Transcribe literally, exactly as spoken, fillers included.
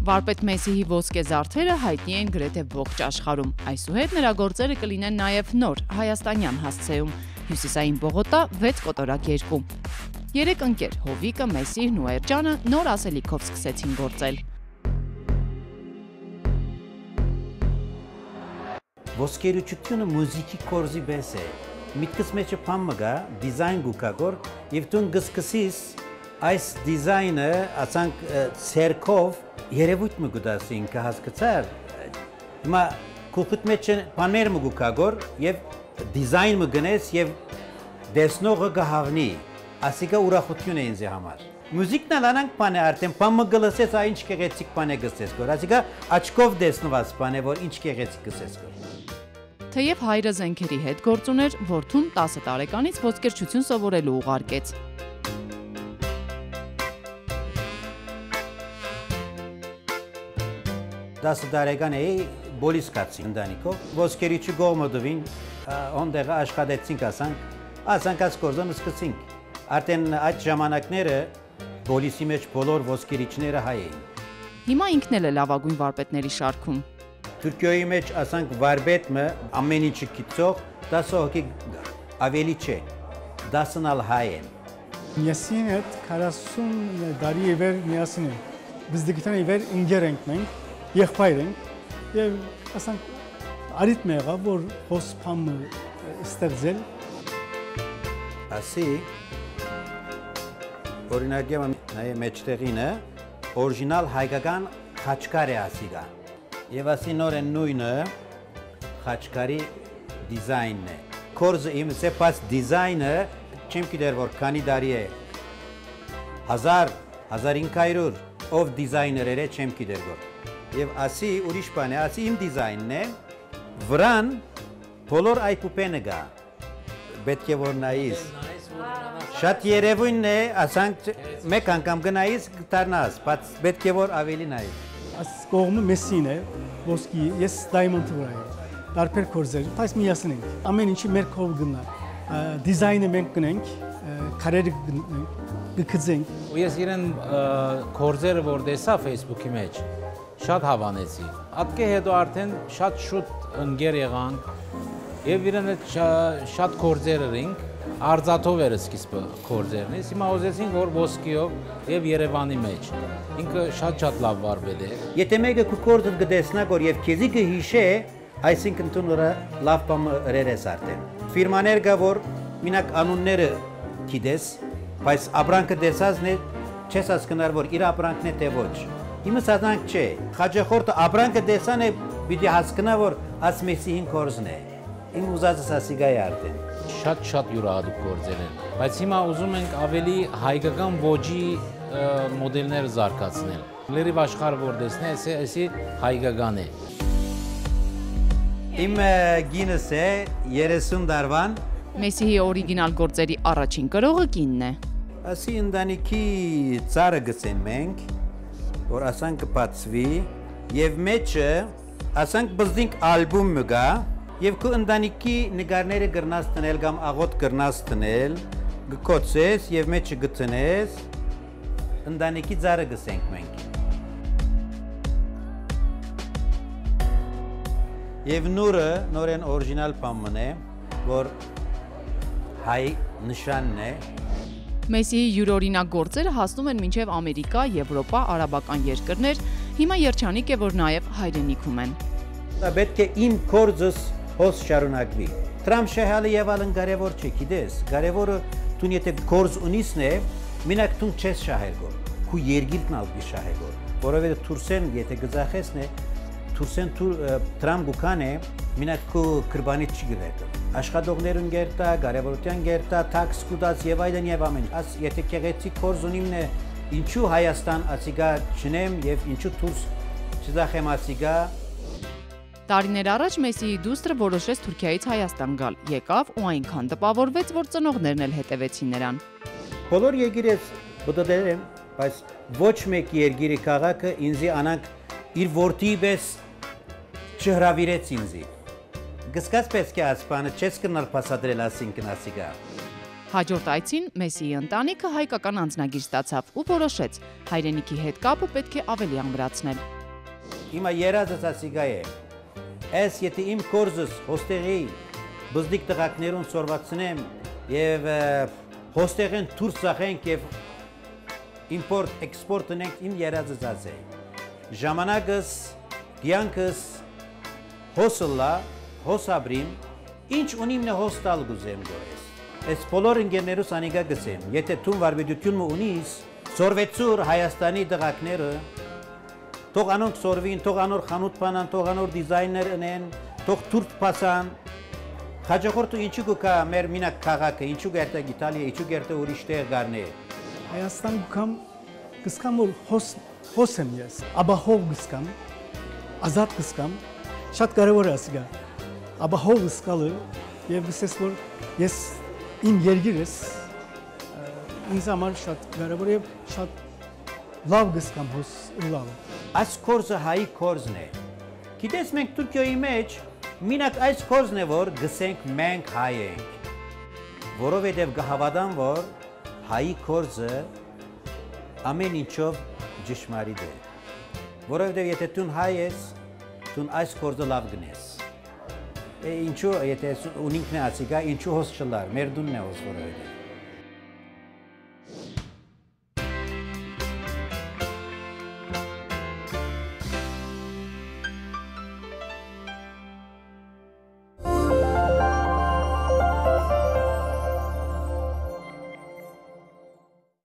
Վարպետ Մեսիհի ոսկե զարդերը հայտնի են գրեթե ողջ աշխարհում։ Այսուհետ նրա գործերը կլինեն նաև նոր հայաստանյան հասցեում։ Հյուսիսային Բողոտա վեց կոտորակ երկու։ Երեք ընկեր Հովիկը, Մեսիհն ու Էրջանը նոր ասելիքով սկսեցին գործել։ Ոսկերությունները մուզիկի կորզի պես է։ Միտքս մեջը փամ մգա, դիզայն գուկագոր, եւ դու գսկսիս այս դիզայնը ասանք ցերկով երևույթ մը գուտասին կհասկացար։ Հիմա քուխտ մեջը բաներ մը գուկագոր եւ դիզայն մը գնես եւ դեսնողը գահավնի։ Ասիկա ուրախություն է ինձ համար։ Մուզիկն ալանանք բան է արդեն բան մը գլսես այ ինչ կեղեցիկ բան է գսես գոր։ Ասիկա աչքով դեսնված բան է որ ինչ կեղեցիկ գսես գոր։ Թեև հայրը զենքերի հետ գործ ուներ, որդուն տասը տարեկանից ոսկերչություն սովորելու ուղարկեց։ Դասը տարեկան էի բոլիս կացի ընտանիքով, ոսկերիչի գողմը դվին, ոնդեղը աշխատեցինք ասանք, ասանք այս գործը սկսեցինք։ Արդեն այդ ժամանակները բոլիսի մեջ բոլոր ոսկերիչները հայ էին։ Հիմա ինքն էլ է լավագույն վարպետների շարքում։ Թուրքիայի մեջ ասանք վարպետը ամեն ինչը գիտող, դասը հոգի ավելի չէ, դասն ալ հայ են։ Միասին հետ քառասուն տարի է վեր միասին են։ Biz դիգիտան է վեր ինգեր ենք մենք, եղբայր ենք, եւ ասանք արիթ մեղա, որ հոսպամը ստեղծել։ Ասի, օրինակ եմ նայե մեջտեղինը, օրիջինալ հայկական խաչկար է ասիգա։ Եվ ասի նոր են նույնը խաչկարի դիզայնն է։ Կորզը իմ սեպաս դիզայնը չեմ գիտեր որ քանի տարի է։ հազար, հազար ինք հարյուր ով դիզայներեր է չեմ գիտեր որ։ Եվ ասի ուրիշ բան է, ասի իմ դիզայնն է, վրան բոլոր այ պուպենը գա, պետք է որ նայիս։ Շատ երևույնն է, ասանք մեկ անգամ գնայիս գտարնաս, բայց պետք է որ ավելի նայիս։ Այս կողմը Մեսին է, ոսկի, ես դայմոնտը վրա եմ, տարբեր կորզեր, բայց միասին ենք, ամեն ինչի մեր կողմ գնա, դիզայնը մենք գնենք, կարերը գկծենք։ Ու ես իրեն կորզերը որ դեսա Facebook-ի մեջ, շատ հավանեցի։ Ատկե հետո արդեն շատ շուտ ընկեր եղանք եւ իրեն շատ կորձեր էինք, արձատով էր սկիզբը կորձերնից, հիմա ուզեցինք որ ոսկիով եւ Երևանի մեջ։ Ինքը շատ-շատ լավ վարպետ է։ Եթե մեկը քո կորձը գտեսնա գոր եւ քեզի կհիշե, այսինքն դու նրա լավ բան ռերես արդեն։ Ֆիրմաներ կա որ մինակ անունները գիտես, բայց ապրանքը դեսածն է, չես հասկնար որ իր ապրանքն է թե ոչ։ Իմը սազանք չէ, խաչախորդը ապրանքը դեսան է, պիտի հասկնա, որ աս Մեսիհին կորզն է։ Իմ ուզածս ասիգա է արդեն։ Շատ-շատ յուրահատուկ գործեր են, բայց հիմա ուզում ենք ավելի հայկական ոճի մոդելներ զարգացնել։ Լրիվ աշխարհը որ դեսնի, այսի հայկական է։ Իմ գինս է երեսուն տարվան։ Մեսիհի օրիգինալ գործերի առաջին կրողը կինն է։ Ասի ընտանիքի ծառը գցեն մենք, որ ասանք կբացվի եւ մեջը ասանք բզդինք ալբոմ մգա եւ քո ընտանիքի նկարները գրնաս տնել կամ աղոտ գրնաս տնել գկոցես եւ մեջը գտնես ընտանիքի ծառը գսենք մենք եւ նուրը նորեն օրիջինալ բանն է որ հայ նշանն է Մեսիհի յուրօրինակ գործերը հասնում են մինչև Ամերիկա, Եվրոպա, արաբական երկրներ, հիմա երջանիկ է, որ նաև հայրենիքում են։ Դա պետք է իմ կորձս հոս շարունակվի։ Տրամ շահալը եւ ալն կարևոր չէ, գիտես, կարևորը դու եթե կորձ ունիսն է, մենակ դու չես շահել գոր, քու երգիրն ալբի շահել գոր, որովհետեւ Թուրքեն եթե գծախեսն է, Թուրքեն տրամ գուքան է, մենակ քու կրբանից չի գրել։ Աշխատողներուն գերտա, կարևորության գերտա, տաքս կուտած եւ այլն եւ ամեն։ Աս եթե կեղեցիկ կորձ ունիմն է, ինչու Հայաստան ասիգա չնեմ եւ ինչու Թուրք չզախեմ ասիգա։ Տարիներ առաջ Մեսիհի դուստրը որոշեց Թուրքիայից Հայաստան գալ, եկավ ու այնքան տպավորվեց, որ ծնողներն էլ հետևեցին նրան։ Բոլոր երկիրս բդդեր եմ, բայց ոչ մեկ երկիրի քաղաքը ինձի անանք իր որդի պես չհրավիրեց ինձի։ Գսկաց պետք է ասպանը չես կնալ պասադրել ասինքն ասիգա։ Հաջորդ այցին Մեսիի ընտանիքը հայկական անձնագիր ստացավ ու որոշեց հայրենիքի հետ կապը պետք է ավելի ամրացնել։ Հիմա երազս ասիգա է։ Այս եթե իմ կորզս հոստեղի բզդիկ տղակներուն սորվացնեմ եւ հոստեղեն դուրս սախենք եւ իմպորտ էքսպորտ ունենք իմ երազս ասե։ Ժամանակս կյանքս հոսլա հոսաբրիմ ինչ ունիմ նե հոստալ գուզեմ գորես։ Այս բոլոր ընկերներուս անիգա գսեմ, եթե դու վարվեդություն ունիս, սորվեցուր Հայաստանի դղակները, թող անոնք սորվին, թող անոր խանութ բանան, թող անոր դիզայներ ունեն, թող թուրք փասան։ Հաջողորդը ինչու կա մեր մինակ քաղաքը, ինչու գերտե Իտալիա, ինչու գերտե ուրիշ տեղ գարնե։ Հայաստան գամ գսկամ որ հոս հոսեմ ես, աբահով գսկամ, ազատ գսկամ, շատ կարևոր է ասիգա։ Աբահով գսկալը եւ գսես որ ես իմ երգիրս ինձ համար շատ կարևոր է, շատ լավ գսկամ հոս լավ։ Այս կորզը հայի կորզն է։ Գիտես մենք Թուրքիայի մեջ մինակ այս կորզն է որ գսենք մենք հայ ենք։ Որովհետև կհավատամ որ հայի կորզը ամեն ինչով ճշմարիտ է։ Որովհետև եթե դու հայ ես, դու այս կորզը լավ գնես։ Ինչու եթե ունինքն է ասիգա, ինչու հոս չլար, մեր դունն է հոս որովհետև։